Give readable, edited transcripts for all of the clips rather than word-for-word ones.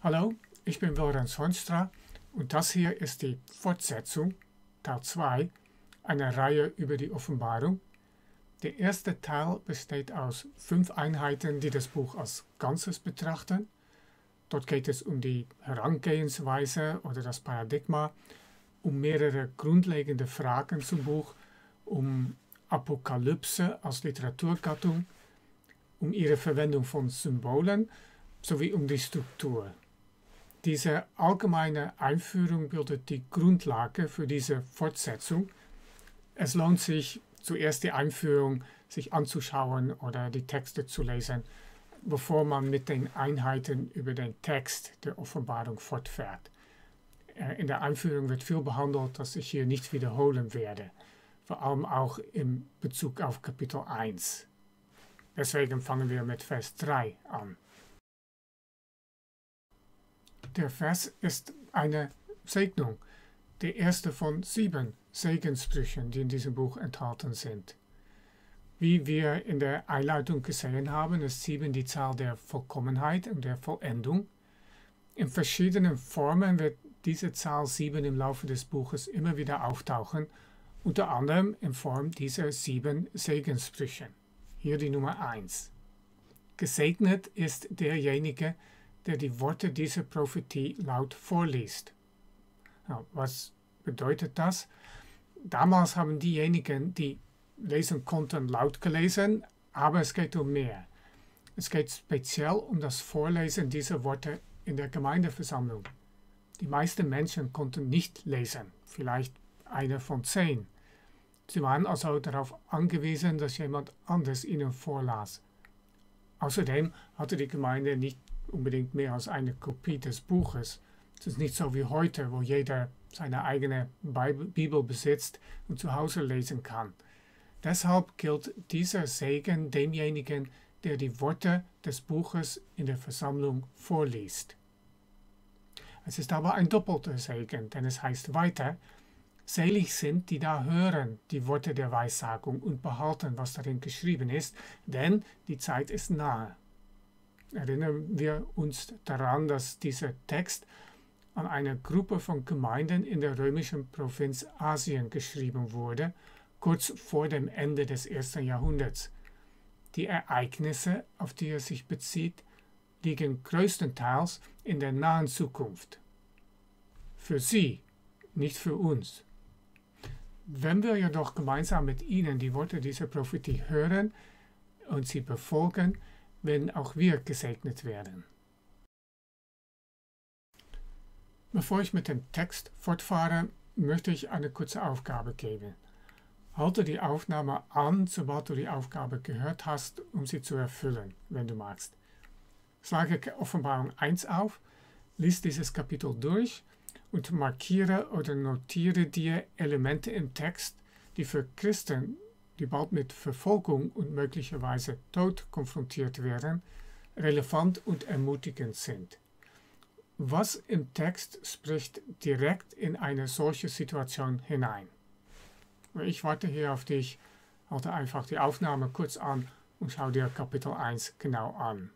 Hallo, ich bin Lorenz Hornstra und das hier ist die Fortsetzung, Teil 2, einer Reihe über die Offenbarung. Der erste Teil besteht aus 5 Einheiten, die das Buch als Ganzes betrachten. Dort geht es um die Herangehensweise oder das Paradigma, um mehrere grundlegende Fragen zum Buch, um Apokalypse als Literaturgattung, um ihre Verwendung von Symbolen sowie um die Struktur. Diese allgemeine Einführung bildet die Grundlage für diese Fortsetzung. Es lohnt sich, zuerst die Einführung sich anzuschauen oder die Texte zu lesen, bevor man mit den Einheiten über den Text der Offenbarung fortfährt. In der Einführung wird viel behandelt, das ich hier nicht wiederholen werde, vor allem auch in Bezug auf Kapitel 1. Deswegen fangen wir mit Vers 3 an. Der Vers ist eine Segnung, der erste von 7 Segenssprüchen, die in diesem Buch enthalten sind. Wie wir in der Einleitung gesehen haben, ist 7 die Zahl der Vollkommenheit und der Vollendung. In verschiedenen Formen wird diese Zahl 7 im Laufe des Buches immer wieder auftauchen, unter anderem in Form dieser 7 Segenssprüche. Hier die Nummer 1. Gesegnet ist derjenige, der die Worte dieser Prophetie laut vorliest. Ja, was bedeutet das? Damals haben diejenigen, die lesen konnten, laut gelesen, aber es geht um mehr. Es geht speziell um das Vorlesen dieser Worte in der Gemeindeversammlung. Die meisten Menschen konnten nicht lesen, vielleicht einer von 10. Sie waren also darauf angewiesen, dass jemand anders ihnen vorlas. Außerdem hatte die Gemeinde nicht unbedingt mehr als eine Kopie des Buches. Es ist nicht so wie heute, wo jeder seine eigene Bibel besitzt und zu Hause lesen kann. Deshalb gilt dieser Segen demjenigen, der die Worte des Buches in der Versammlung vorliest. Es ist aber ein doppelter Segen, denn es heißt weiter: Selig sind, die da hören, die Worte der Weissagung und behalten, was darin geschrieben ist, denn die Zeit ist nahe. Erinnern wir uns daran, dass dieser Text an eine Gruppe von Gemeinden in der römischen Provinz Asien geschrieben wurde, kurz vor dem Ende des 1. Jahrhunderts. Die Ereignisse, auf die er sich bezieht, liegen größtenteils in der nahen Zukunft. Für sie, nicht für uns. Wenn wir jedoch gemeinsam mit ihnen die Worte dieser Prophetie hören und sie befolgen, werden auch wir gesegnet werden. Bevor ich mit dem Text fortfahre, möchte ich eine kurze Aufgabe geben. Halte die Aufnahme an, sobald du die Aufgabe gehört hast, um sie zu erfüllen, wenn du magst. Schlage Offenbarung 1 auf, lies dieses Kapitel durch und markiere oder notiere dir Elemente im Text, die für Christen, die bald mit Verfolgung und möglicherweise Tod konfrontiert werden, relevant und ermutigend sind. Was im Text spricht direkt in eine solche Situation hinein? Ich warte hier auf dich, halte einfach die Aufnahme kurz an und schau dir Kapitel 1 genau an.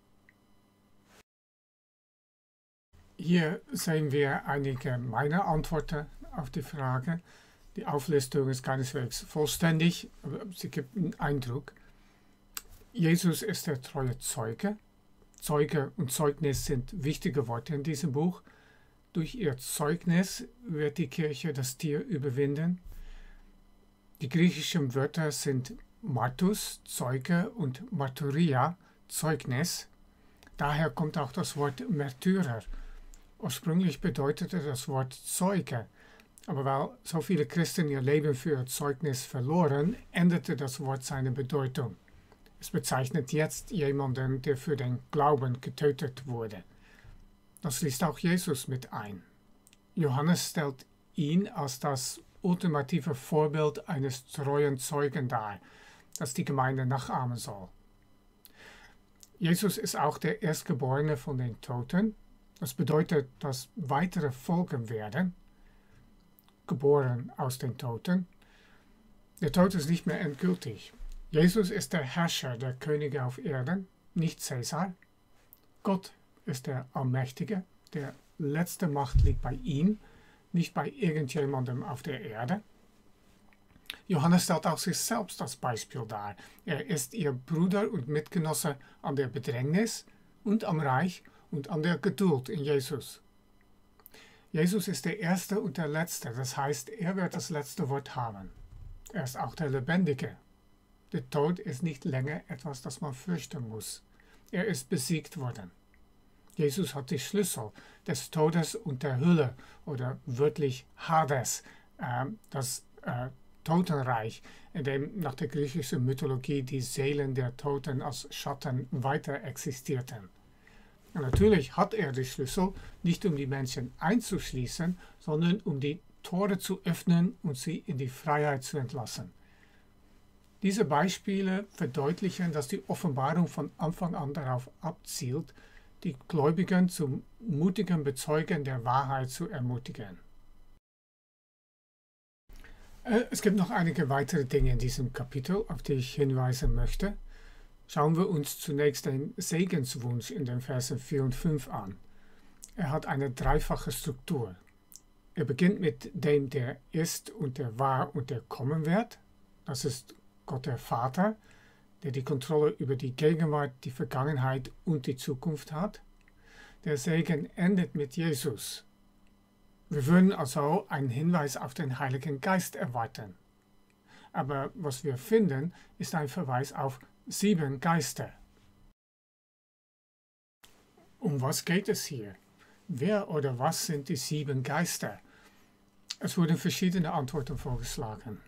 Hier sehen wir einige meiner Antworten auf die Frage. Die Auflistung ist keineswegs vollständig, aber sie gibt einen Eindruck. Jesus ist der treue Zeuge. Zeuge und Zeugnis sind wichtige Worte in diesem Buch. Durch ihr Zeugnis wird die Kirche das Tier überwinden. Die griechischen Wörter sind Martus, Zeuge, und Martyria, Zeugnis. Daher kommt auch das Wort Märtyrer. Ursprünglich bedeutete das Wort Zeuge, aber weil so viele Christen ihr Leben für ihr Zeugnis verloren, änderte das Wort seine Bedeutung. Es bezeichnet jetzt jemanden, der für den Glauben getötet wurde. Das schließt auch Jesus mit ein. Johannes stellt ihn als das ultimative Vorbild eines treuen Zeugen dar, das die Gemeinde nachahmen soll. Jesus ist auch der Erstgeborene von den Toten. Das bedeutet, dass weitere folgen werden, geboren aus den Toten. Der Tod ist nicht mehr endgültig. Jesus ist der Herrscher der Könige auf Erden, nicht Caesar. Gott ist der Allmächtige. Der letzte Macht liegt bei ihm, nicht bei irgendjemandem auf der Erde. Johannes stellt auch sich selbst als Beispiel dar. Er ist ihr Bruder und Mitgenosse an der Bedrängnis und am Reich und an der Geduld in Jesus. Jesus ist der Erste und der Letzte, das heißt, er wird das letzte Wort haben. Er ist auch der Lebendige. Der Tod ist nicht länger etwas, das man fürchten muss. Er ist besiegt worden. Jesus hat die Schlüssel des Todes und der Hölle oder wörtlich Hades, das Totenreich, in dem nach der griechischen Mythologie die Seelen der Toten als Schatten weiter existierten. Und natürlich hat er die Schlüssel, nicht um die Menschen einzuschließen, sondern um die Tore zu öffnen und sie in die Freiheit zu entlassen. Diese Beispiele verdeutlichen, dass die Offenbarung von Anfang an darauf abzielt, die Gläubigen zum mutigen Bezeugen der Wahrheit zu ermutigen. Es gibt noch einige weitere Dinge in diesem Kapitel, auf die ich hinweisen möchte. Schauen wir uns zunächst den Segenswunsch in den Versen 4 und 5 an. Er hat eine dreifache Struktur. Er beginnt mit dem, der ist und der war und der kommen wird. Das ist Gott der Vater, der die Kontrolle über die Gegenwart, die Vergangenheit und die Zukunft hat. Der Segen endet mit Jesus. Wir würden also einen Hinweis auf den Heiligen Geist erwarten. Aber was wir finden, ist ein Verweis auf 7 Geister. Um was geht es hier? Wer oder was sind die 7 Geister? Es wurden verschiedene Antworten vorgeschlagen.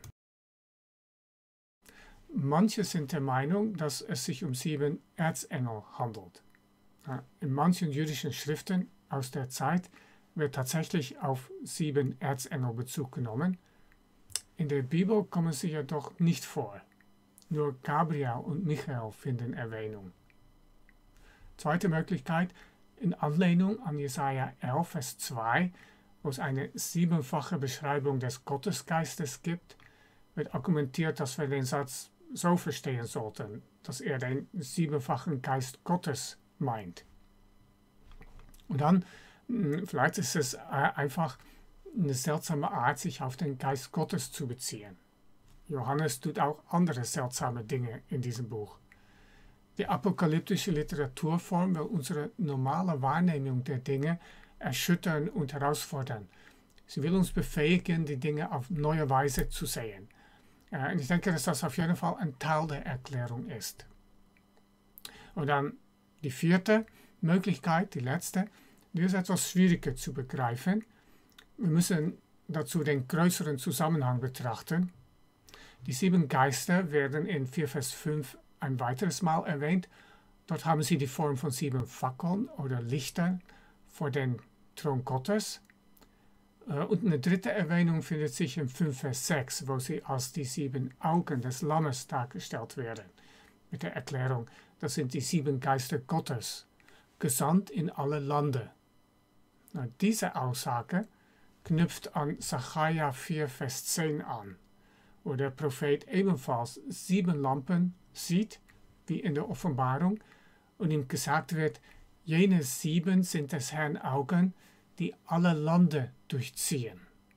Manche sind der Meinung, dass es sich um 7 Erzengel handelt. In manchen jüdischen Schriften aus der Zeit wird tatsächlich auf 7 Erzengel Bezug genommen. In der Bibel kommen sie jedoch nicht vor. Nur Gabriel und Michael finden Erwähnung. Zweite Möglichkeit, in Anlehnung an Jesaja 11, Vers 2, wo es eine 7-fache Beschreibung des Gottesgeistes gibt, wird argumentiert, dass wir den Satz so verstehen sollten, dass er den 7-fachen Geist Gottes meint. Und dann, vielleicht ist es einfach eine seltsame Art, sich auf den Geist Gottes zu beziehen. Johannes tut auch andere seltsame Dinge in diesem Buch. Die apokalyptische Literaturform will unsere normale Wahrnehmung der Dinge erschüttern und herausfordern. Sie will uns befähigen, die Dinge auf neue Weise zu sehen. Und ich denke, dass das auf jeden Fall ein Teil der Erklärung ist. Und dann die vierte Möglichkeit, die letzte, die ist etwas schwieriger zu begreifen. Wir müssen dazu den größeren Zusammenhang betrachten. Die 7 Geister werden in 4 Vers 5 ein weiteres Mal erwähnt. Dort haben sie die Form von 7 Fackeln oder Lichtern vor den Thron Gottes. Und eine dritte Erwähnung findet sich in 5 Vers 6, wo sie als die 7 Augen des Lammes dargestellt werden. Mit der Erklärung, das sind die 7 Geister Gottes, gesandt in alle Lande. Diese Aussage knüpft an Sacharja 4 Vers 10 an, wo der Prophet ebenfalls 7 Lampen sieht, wie in der Offenbarung, und ihm gesagt wird, jene 7 sind des Herrn Augen, die alle Lande durchziehen.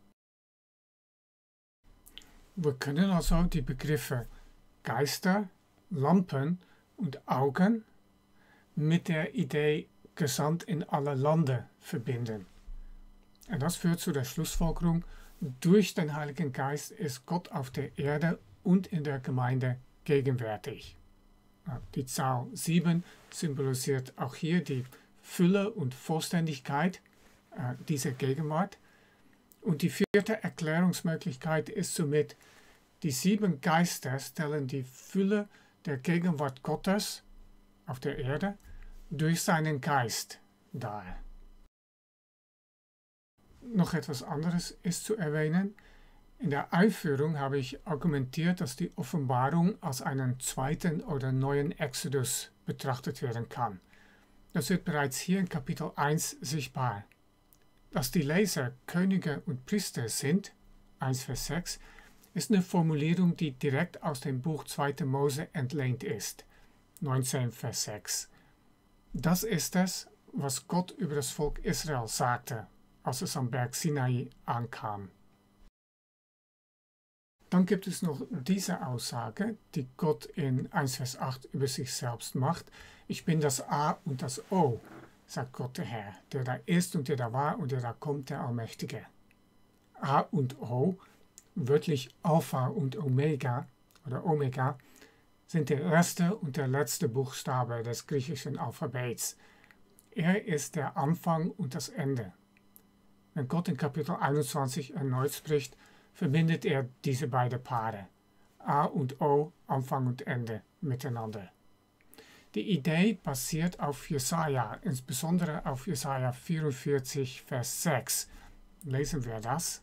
Wir können also die Begriffe Geister, Lampen und Augen mit der Idee gesandt in alle Lande verbinden. Und das führt zu der Schlussfolgerung, durch den Heiligen Geist ist Gott auf der Erde und in der Gemeinde gegenwärtig. Die Zahl 7 symbolisiert auch hier die Fülle und Vollständigkeit dieser Gegenwart. Und die vierte Erklärungsmöglichkeit ist somit, die 7 Geister stellen die Fülle der Gegenwart Gottes auf der Erde durch seinen Geist dar. Noch etwas anderes ist zu erwähnen. In der Einführung habe ich argumentiert, dass die Offenbarung als einen zweiten oder neuen Exodus betrachtet werden kann. Das wird bereits hier in Kapitel 1 sichtbar. Dass die Leser Könige und Priester sind, 1 Vers 6, ist eine Formulierung, die direkt aus dem Buch 2. Mose entlehnt ist, 19 Vers 6. Das ist es, was Gott über das Volk Israel sagte, als es am Berg Sinai ankam. Dann gibt es noch diese Aussage, die Gott in 1 Vers 8 über sich selbst macht. Ich bin das A und das O, sagt Gott der Herr, der da ist und der da war und der da kommt, der Allmächtige. A und O, wörtlich Alpha und Omega oder Omega, sind der erste und der letzte Buchstabe des griechischen Alphabets. Er ist der Anfang und das Ende. Wenn Gott in Kapitel 21 erneut spricht, verbindet er diese beiden Paare, A und O, Anfang und Ende, miteinander. Die Idee basiert auf Jesaja, insbesondere auf Jesaja 44, Vers 6. Lesen wir das.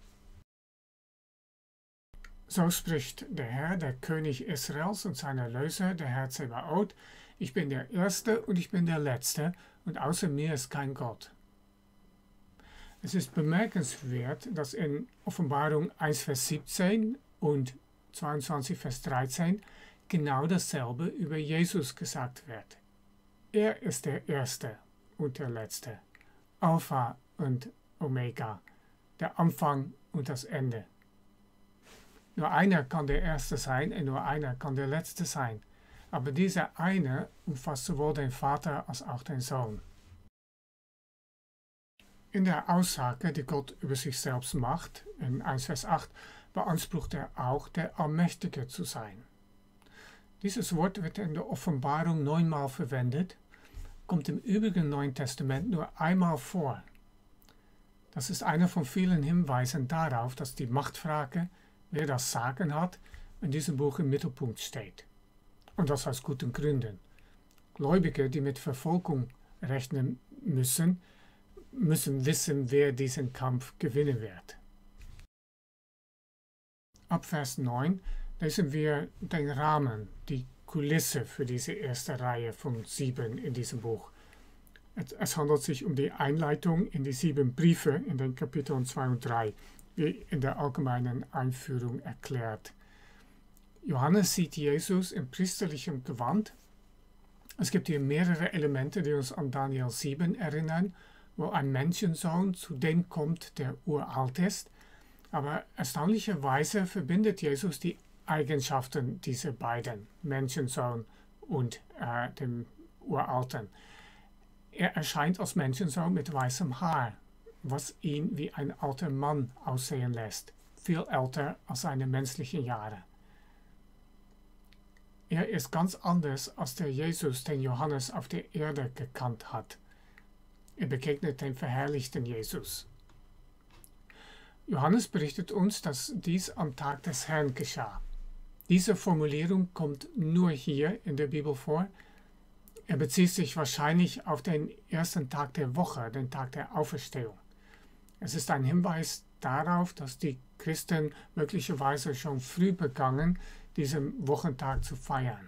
So spricht der Herr, der König Israels und sein Erlöser, der Herr Zebaoth: Ich bin der Erste und ich bin der Letzte, und außer mir ist kein Gott. Es ist bemerkenswert, dass in Offenbarung 1, Vers 17 und 22, Vers 13 genau dasselbe über Jesus gesagt wird. Er ist der Erste und der Letzte, Alpha und Omega, der Anfang und das Ende. Nur einer kann der Erste sein und nur einer kann der Letzte sein. Aber dieser eine umfasst sowohl den Vater als auch den Sohn. In der Aussage, die Gott über sich selbst macht, in 1 Vers 8, beansprucht er auch, der Allmächtige zu sein. Dieses Wort wird in der Offenbarung 9-mal verwendet, kommt im übrigen Neuen Testament nur einmal vor. Das ist einer von vielen Hinweisen darauf, dass die Machtfrage, wer das Sagen hat, in diesem Buch im Mittelpunkt steht. Und das aus guten Gründen. Gläubige, die mit Verfolgung rechnen müssen wissen, wer diesen Kampf gewinnen wird. Ab Vers 9 lesen wir den Rahmen, die Kulisse für diese erste Reihe von 7 in diesem Buch. Es handelt sich um die Einleitung in die 7 Briefe in den Kapiteln 2 und 3, wie in der allgemeinen Einführung erklärt. Johannes sieht Jesus in priesterlichem Gewand. Es gibt hier mehrere Elemente, die uns an Daniel 7 erinnern, wo ein Menschensohn zu dem kommt, der uralt ist. Aber erstaunlicherweise verbindet Jesus die Eigenschaften dieser beiden, Menschensohn und dem Uralten. Er erscheint als Menschensohn mit weißem Haar, was ihn wie ein alter Mann aussehen lässt, viel älter als seine menschlichen Jahre. Er ist ganz anders als der Jesus, den Johannes auf der Erde gekannt hat. Er begegnet dem verherrlichten Jesus. Johannes berichtet uns, dass dies am Tag des Herrn geschah. Diese Formulierung kommt nur hier in der Bibel vor. Er bezieht sich wahrscheinlich auf den ersten Tag der Woche, den Tag der Auferstehung. Es ist ein Hinweis darauf, dass die Christen möglicherweise schon früh begannen, diesen Wochentag zu feiern.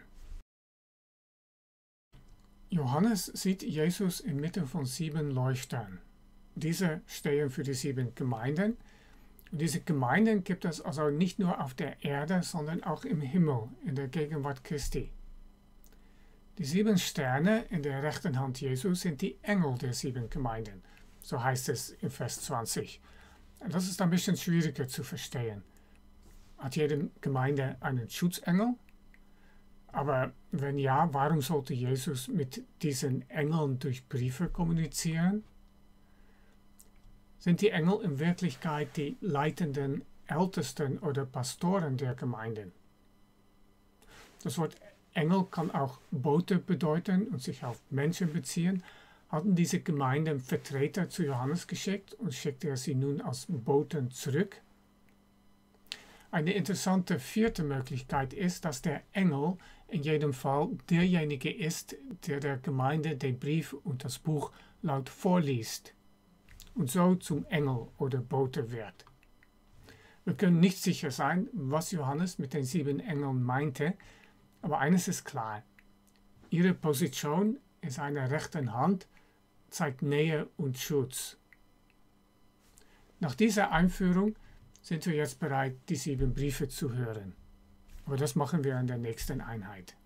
Johannes sieht Jesus inmitten von 7 Leuchtern. Diese stehen für die 7 Gemeinden. Und diese Gemeinden gibt es also nicht nur auf der Erde, sondern auch im Himmel, in der Gegenwart Christi. Die 7 Sterne in der rechten Hand Jesu sind die Engel der 7 Gemeinden. So heißt es in Vers 20. Das ist ein bisschen schwieriger zu verstehen. Hat jede Gemeinde einen Schutzengel? Aber wenn ja, warum sollte Jesus mit diesen Engeln durch Briefe kommunizieren? Sind die Engel in Wirklichkeit die leitenden Ältesten oder Pastoren der Gemeinden? Das Wort Engel kann auch Bote bedeuten und sich auf Menschen beziehen. Hatten diese Gemeinden Vertreter zu Johannes geschickt und schickte er sie nun als Boten zurück? Eine interessante 4. Möglichkeit ist, dass der Engel in jedem Fall derjenige ist, der der Gemeinde den Brief und das Buch laut vorliest und so zum Engel oder Bote wird. Wir können nicht sicher sein, was Johannes mit den 7 Engeln meinte, aber eines ist klar: ihre Position in seiner rechten Hand zeigt Nähe und Schutz. Nach dieser Einführung sind wir jetzt bereit, die 7 Briefe zu hören. Aber das machen wir in der nächsten Einheit.